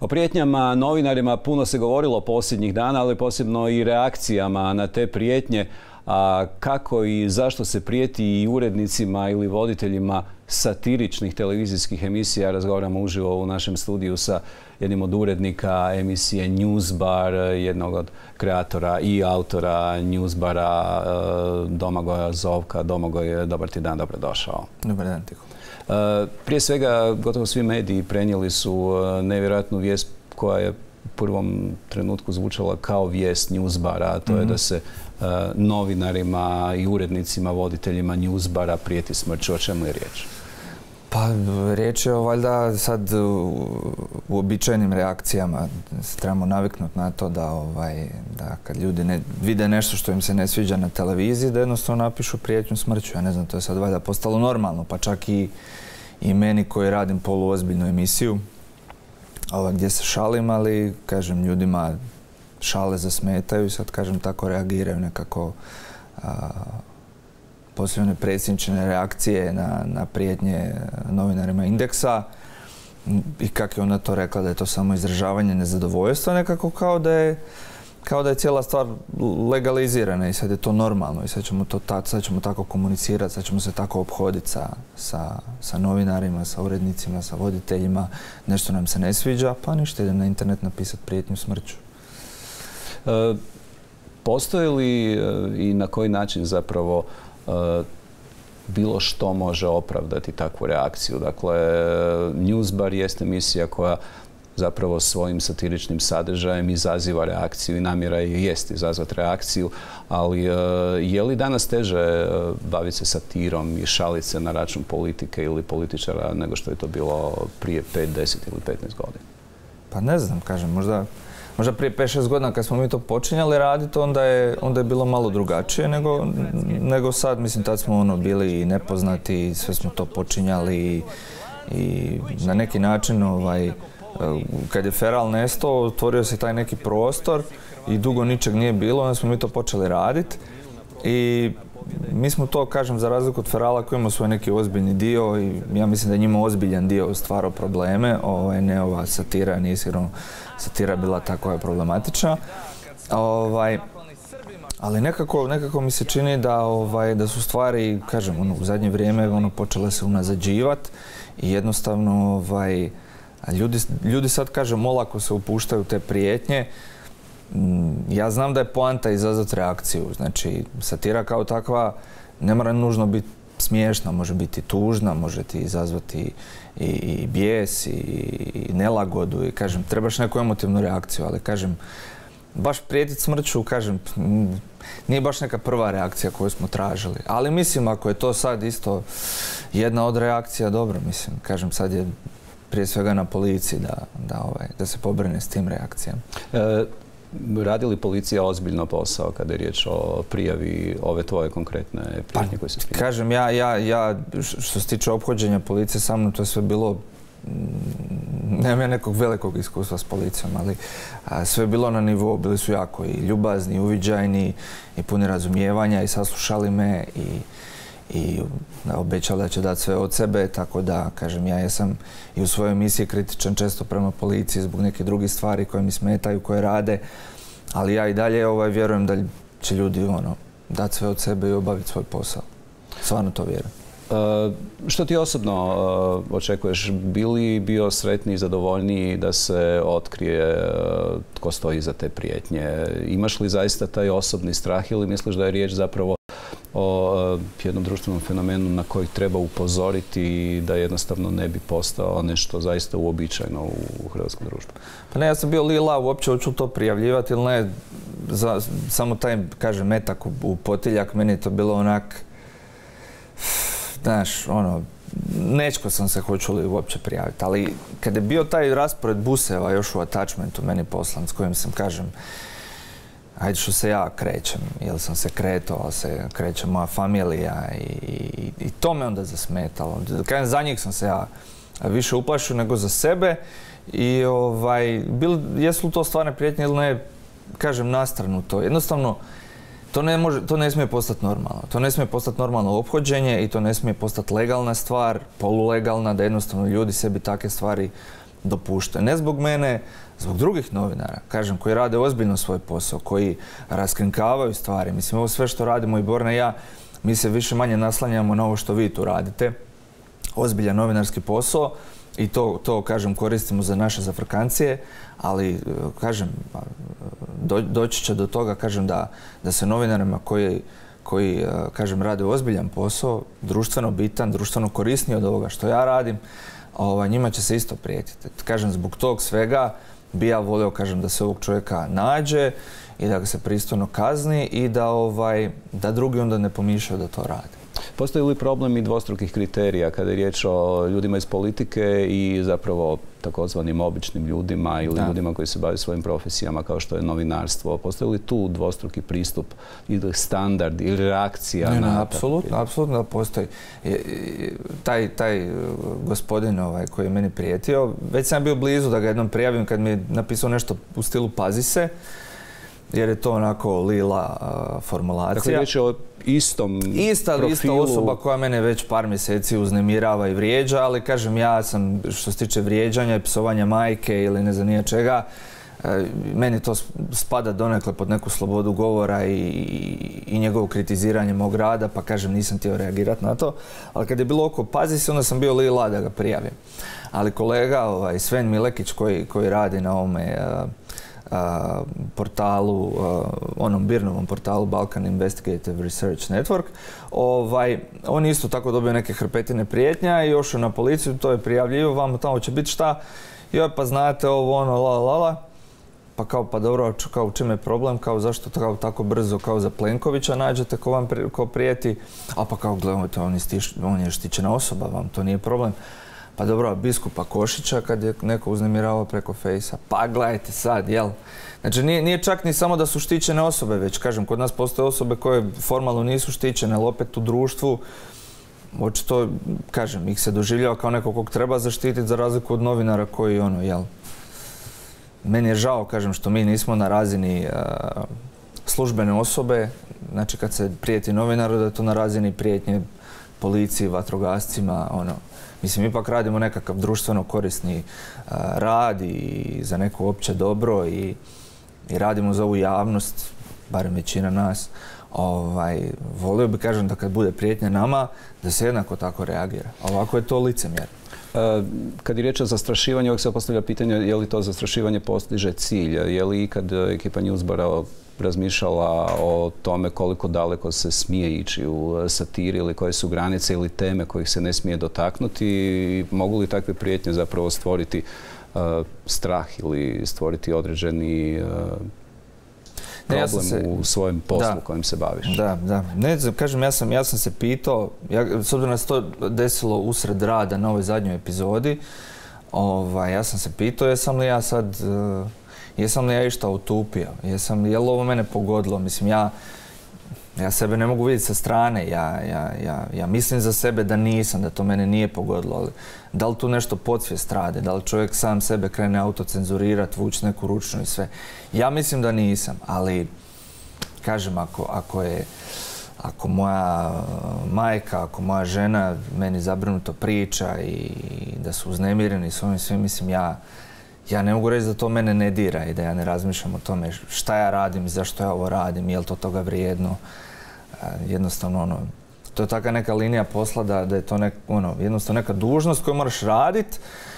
O prijetnjama novinarima puno se govorilo posljednjih dana, ali posebno i reakcijama na te prijetnje. A kako i zašto se prijeti i urednicima ili voditeljima satiričnih televizijskih emisija, razgovaramo uživo u našem studiju sa jednim od urednika emisije Newsbar, jednog od kreatora i autora Newsbara, Domagoja Zovka. Domagoj, dobar ti dan, dobrodošao. Dobar dan, Tiho. Prije svega, gotovo svi mediji prenijeli su nevjerojatnu vijest koja je u prvom trenutku zvučala kao vijest Newsbara, a to je da se novinarima i urednicima, voditeljima Newsbara prijeti smrću. O čemu je riječ? Pa, riječ je valjda sad u običajnim reakcijama. Trebamo naviknuti na to da kad ljudi vide nešto što im se ne sviđa na televiziji, da jednostavno napišu prijetnju smrću. Ja ne znam, to je sad valjda postalo normalno, pa čak i meni koji radim poluozbiljnu emisiju, gdje se šalim, ali, kažem, ljudima šale zasmetaju i sad, kažem, tako reagiraju nekako poslije one predsjedničine reakcije na prijetnje novinarima Indeksa i kako je ona to rekla da je to samo izražavanje nezadovoljstva, nekako kao da je cijela stvar legalizirana i sad je to normalno i sad ćemo tako komunicirati, sad ćemo se tako ophoditi sa novinarima, sa urednicima, sa voditeljima, nešto nam se ne sviđa, pa ništa, idem na internet napisati prijetnju smrću. Postoji li i na koji način zapravo bilo što može opravdati takvu reakciju? Dakle, Newsbar jest emisija koja zapravo svojim satiričnim sadržajem izaziva reakciju i namjera jest izazvati reakciju, ali je li danas teže baviti se satirom i šaliti se na račun politike ili političara nego što je to bilo prije 5, 10 ili 15 godina? Pa ne znam, kažem, možda prije 5-6 godina kad smo mi to počinjali raditi, onda je bilo malo drugačije nego sad. Mislim, tad smo bili i nepoznati, sve smo to počinjali i na neki način, kad je Feral nestao, otvorio se taj neki prostor i dugo ničeg nije bilo, onda smo mi to počeli raditi. I mi smo to, kažem, za razliku od Ferala koji ima svoj neki ozbiljni dio i ja mislim da je njima ozbiljan dio stvarao probleme, ne ova satira, nije sigurno satira bila ta koja je problematična. Ali nekako mi se čini da su stvari, kažem, u zadnje vrijeme počele se unazađivati i jednostavno ljudi sad, kažem, olako se upuštaju te prijetnje. Ja znam da je poanta izazvati reakciju. Znači, satira kao takva ne mora nužno biti smiješna, može biti tužna, može ti izazvati i bijes i nelagodu i, kažem, trebaš neku emotivnu reakciju, ali, kažem, baš prijetiti smrću, kažem, nije baš neka prva reakcija koju smo tražili. Ali mislim, ako je to sad isto jedna od reakcija, dobro, mislim, kažem, sad je prije svega na policiji da se pobrine s tim reakcijama. Radi li policija ozbiljno posao kada je riječ o prijavi ove tvoje konkretne prijetnje koje se prije? Kažem, ja što se tiče ophođenja policije sa mnom, to je sve bilo, nemam ja nekog velikog iskustva s policijom, ali sve je bilo na nivou, bili su jako i ljubazni, i uviđajni, i puni razumijevanja i saslušali me i obećali da će dati sve od sebe, tako da, kažem, ja jesam i u svojoj emisiji kritičan često prema policiji zbog neke drugih stvari koje mi smetaju, koje rade, ali ja i dalje vjerujem da će ljudi dati sve od sebe i obaviti svoj posao. Stvarno to vjerujem. Što ti osobno očekuješ? Bi li bio sretniji i zadovoljniji da se otkrije tko stoji iza te prijetnje? Imaš li zaista taj osobni strah ili misliš da je riječ zapravo o jednom društvenom fenomenu na koji treba upozoriti i da jednostavno ne bi postao nešto zaista uobičajeno u hrvatskom društvu? Pa ne, ja sam bio lila, uopće hoću to prijavljivati ili ne, samo taj, kažem, metak u potiljak, meni je to bilo onak, znaš, nečko sam se hoću li uopće prijaviti, ali kad je bio taj raspored buseva još u attachmentu meni poslan s kojim sam, kažem, ajde što se ja krećem, jer sam se kretao, ali se kreće moja familija i to me onda zasmetalo. Za njih sam se ja više uplašio nego za sebe i jesu li to stvarne prijetnje ili ne, kažem, na stranu to. Jednostavno, to ne smije postati normalno. To ne smije postati normalno ophođenje i to ne smije postati legalna stvar, polulegalna, da jednostavno ljudi sebi takve stvari dopuštaju. Ne zbog mene, zbog drugih novinara, kažem, koji rade ozbiljno svoj posao, koji raskrinkavaju stvari. Mislim, ovo sve što radimo i Borna i ja, mi se više manje naslanjamo na ovo što vi tu radite. Ozbiljan novinarski posao i to kažem, koristimo za naše zafrkancije, ali, kažem, doći će do toga, kažem, da se novinarima koji, kažem, rade ozbiljan posao, društveno bitan, društveno korisniji od ovoga što ja radim, njima će se isto prijetiti. Kažem, zbog tog svega bi ja volio, kažem, da se ovog čovjeka nađe i da ga se pristojno kazni i da drugi onda ne pomišljaju da to rade. Postoji li problem i dvostrukih kriterija kada je riječ o ljudima iz politike i zapravo takozvanim običnim ljudima ili ljudima koji se bave svojim profesijama kao što je novinarstvo? Postoji li tu dvostruki pristup ili standard ili reakcija na... Apsolutno da postoji. Taj gospodin koji je meni prijetio, već sam bio blizu da ga jednom prijavim kad mi je napisao nešto u stilu pazi se, jer je to onako lila formulacija. Dakle, riječ je o istom profilu. Ista osoba koja mene već par mjeseci uznemirava i vrijeđa, ali kažem, ja sam, što se tiče vrijeđanja i psovanja majke ili ne znam nije čega, meni to spada donekle pod neku slobodu govora i njegovo kritiziranje mog rada, pa kažem, nisam htio reagirati na to. Ali kad je bilo oko pazi se, onda sam bio lila da ga prijavim. Ali kolega Sven Milekić koji radi na ovome portalu, onom Birnovom portalu Balkan Investigative Research Network, on isto tako dobio neke hrpetine prijetnja i još na policiju, to je prijavljivo, vamo tamo će biti šta, joj pa znate ovo ono, la. Pa kao, pa dobro, kao u čem je problem, kao zašto kao tako brzo kao za Plenkovića nađete ko prijeti, a pa kao gledajte, on je štićena osoba, vam to nije problem. Pa dobro, biskupa Košića kad je neko uznemiravao preko fejsa. Pa gledajte sad, jel? Znači nije čak ni samo da su štićene osobe, već kažem, kod nas postoje osobe koje formalno nisu štićene, ali opet u društvu, očito, kažem, ih se doživljava kao nekog kog treba zaštititi za razliku od novinara koji, jel? Meni je žao, kažem, što mi nismo na razini službene osobe, znači kad se prijeti novinaru, da je to na razini prijetnje policiji, vatrogascima, Mislim, ipak radimo nekakav društveno korisni rad i za neko opće dobro i radimo za ovu javnost, barem većina nas. Volio bi, kažem, da kad bude prijetnja nama, da se jednako tako reagira. Ovako je to licemjer. Kad je riječ o zastrašivanju, uvijek se postavlja pitanje je li to zastrašivanje postiže cilj. Je li ikad ekipa Newsbara razmišljala o tome koliko daleko se smije ići u satiri ili koje su granice ili teme kojih se ne smije dotaknuti i mogu li takve prijetnje zapravo stvoriti strah ili stvoriti određeni problem u svojem poslu kojim se baviš? Da. Ne, kažem, ja sam se pitao, s obzirom da se to desilo usred rada na ovoj zadnjoj epizodi, ja sam se pitao jesam li ja išta utupio, je li ovo mene pogodilo, mislim, ja sebe ne mogu vidjeti sa strane, ja mislim za sebe da nisam, da to mene nije pogodilo, ali da li tu nešto podsvijest rade, da li čovjek sam sebe krene autocenzurirati, vući neku ručnu i sve. Ja mislim da nisam, ali kažem, ako moja majka, ako moja žena meni zabrinuto priča i da su uznemireni s ovim svim, mislim, ja ne mogu reći da to mene ne dira i da ja ne razmišljam o tome šta ja radim i zašto ja ovo radim, je li to toga vrijedno. Jednostavno, to je taka neka linija posla da je to jednostavno neka dužnost koju moraš raditi,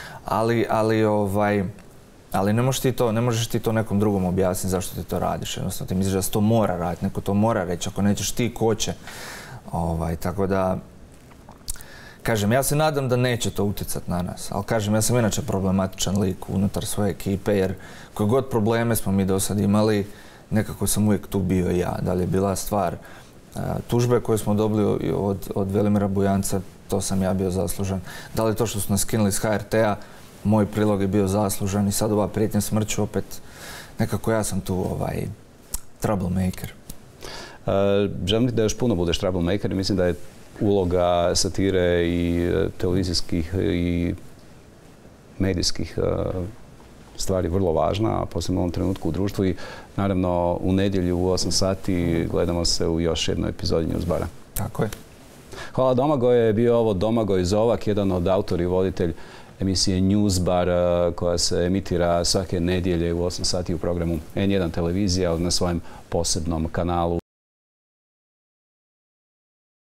ali ne možeš ti to nekom drugom objasniti zašto ti to radiš. Jednostavno ti misliš da se to mora raditi, neko to mora reći, ako nećeš ti, ko će. Tako da, kažem, ja se nadam da neće to utjecati na nas, ali kažem, ja sam inače problematičan lik unutar svoje ekipe, jer koje god probleme smo mi do sad imali, nekako sam uvijek tu bio i ja. Da li je bila stvar tužbe koje smo dobili od Velimira Bujanca, to sam ja bio zaslužan. Da li to što su nas skinuli iz HRT-a, moj prilog je bio zaslužan i sad ova prijetnja smrću, opet nekako ja sam tu troublemaker. Želim ti da još puno budeš troublemaker i mislim da je uloga satire i televizijskih i medijskih stvari vrlo važna, a posebno u ovom trenutku u društvu i naravno u nedjelju u 8 sati gledamo se u još jednoj epizodi Newsbara. Tako je. Hvala Domagoje, bio ovo Domagoj Zovak, jedan od autora i voditelj emisije Newsbar koja se emitira svake nedjelje u 8 sati u programu N1 televizija na svojem posebnom kanalu.